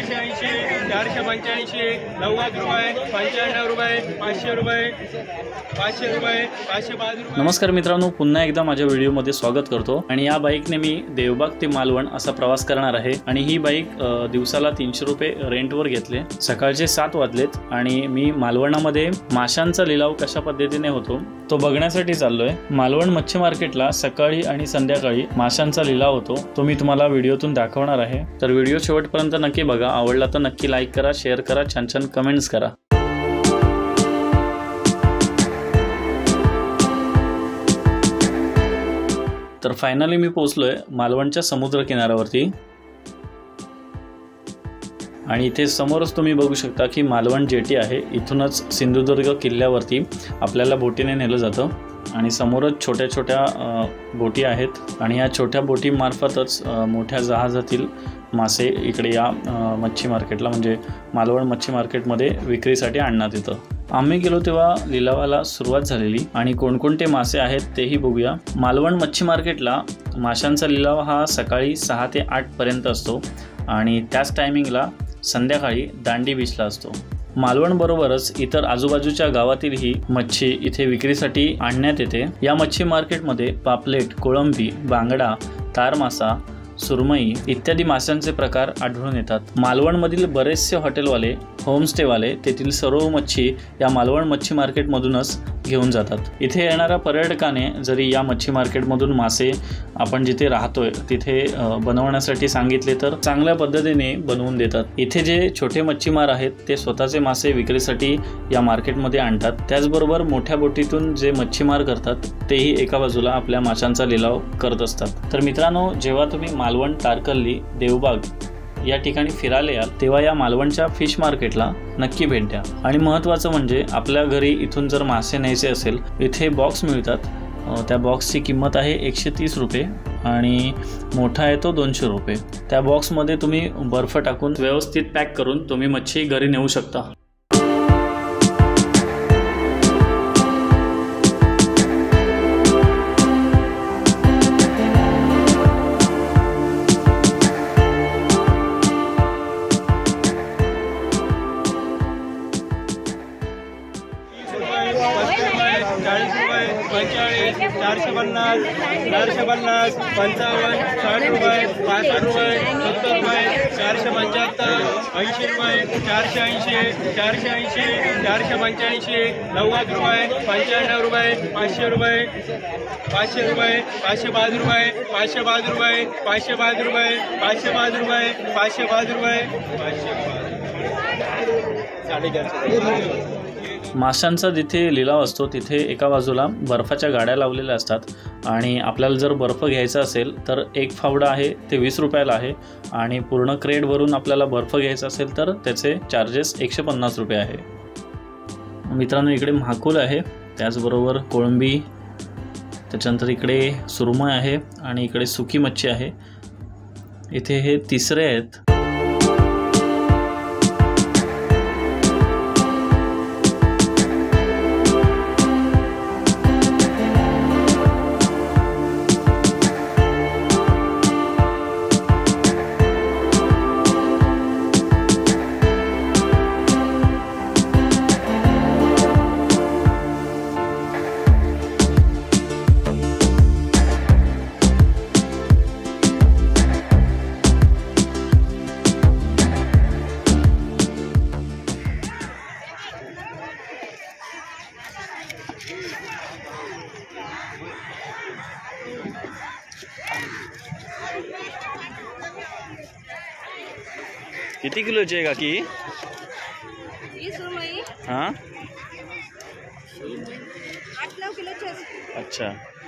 480, 485, 90 रुपये, 95 रुपये, 500 रुपये, 500 रुपये, 505 रुपये। नमस्कार मित्रांनो, पुन्हा एकदा माझ्या व्हिडिओमध्ये स्वागत करतो। आणि या बाईकने मी देवबाग ते मालवण असा प्रवास करणार आहे आणि ही बाईक दिवसाला 300 रुपये रेंटवर घेतले। सकाळचे 7 वाजलेत आणि मी मालवणामध्ये माशांचा लिलाव कशा पद्धतीने होतो तो बघण्यासाठी चाललोय। मालवण मच्छी मार्केटला सकाळी आणि संध्याकाळी माशांचा लिलाव होतो, तो मी तुम्हाला व्हिडिओतून दाखवणार आहे। तर व्हिडिओ शेवटपर्यंत नक्की बघा, आवडला तर नक्की लाईक करा, शेअर करा, छान छान कमेंट्स करा। तर फायनली मी पोहोचलोय मालवणच्या समुद्र किनाऱ्यावरती आणि इथे समोरच तुम्ही बघू शकता की मालवण जेटी आहे। इथूनच सिंधुदुर्ग किल्ल्यावरती आपल्याला बोटीने नेलं जातं आणि समोरच छोट्या छोट्या बोटी आहेत आणि या छोट्या बोटी मार्फतच मोठ्या जहाजातील मासे इकडे या मच्छी मार्केटला म्हणजे मालवण मच्छी मार्केटमध्ये विक्रीसाठी आणण्यात येतं। आम्ही गेलो तेव्हा लिलावाला सुरुवात झालेली आणि कोणकोणते मासे आहेत तेही बघूया। मालवण मच्छी मार्केटला माशांचा लिलाव हा सकाळी 6 ते 8 पर्यंत असतो आणि त्याच टायमिंगला संध्याकाळी दांडी बीचला असतो। मालवण बरोबरच इतर आजूबाजूच्या गावातील ही मच्छी इथे विक्रीसाठी आणण्यात येते। या मच्छी मार्केटमध्ये पापलेट, कोळंबी, बांगडा, तार मासा, सुरमई इत्यादी माशांचे प्रकार आढळून येतात। मालवणमधील बरेचसे हॉटेलवाले, होमस्टेवाले तेथील सर्व मच्छी या मालवण मच्छी मार्केटमधूनच घेऊन जातात। इथे येणाऱ्या पर्यटकाने जरी या मच्छी मार्केटमधून मासे आपण जिथे राहतोय तिथे बनवण्यासाठी सांगितले तर चांगल्या पद्धतीने बनवून देतात। इथे जे छोटे मच्छीमार आहेत ते स्वतःचे मासे विक्रीसाठी या मार्केटमध्ये आणतात। त्याचबरोबर मोठ्या बोटीतून जे मच्छीमार करतात तेही एका बाजूला आपल्या माशांचा लिलाव करत असतात। तर मित्रांनो, जेव्हा तुम्ही मालवण, तारकर्ली, देवबाग या ठिकाणी फिरायला याल तेव्हा या मालवणच्या फिश मार्केटला नक्की भेट द्या। आणि महत्त्वाचं म्हणजे आपल्या घरी इथून जर मासे न्यायचे असेल इथे बॉक्स मिळतात। त्या बॉक्सची किंमत आहे 130 रुपये आणि मोठा आहे तो 200 रुपये। त्या बॉक्समध्ये तुम्ही बर्फ टाकून व्यवस्थित पॅक करून तुम्ही मच्छी घरी नेऊ शकता। माशांचा जिथे लिलाव असतो तिथे एका बाजूला बर्फाच्या गाड्या लावलेल्या असतात आणि आपल्याला जर बर्फ घ्यायचा असेल तर एक फावडा आहे ते 20 रुपयाला आहे आणि पूर्ण क्रेट भरून आपल्याला बर्फ घ्यायचा असेल तर त्याचे चार्जेस 150 रुपये आहे। मित्रांनो, इकडे म्हाकुल आहे, त्याचबरोबर कोळंबी, त्याच्यानंतर इकडे सुरमई आहे आणि इकडे सुकी मच्छी आहे। इथे हे तिसरे आहेत। किती किलोची आहे काकी? सुरमई हां, 8-9 किलोची। अच्छा,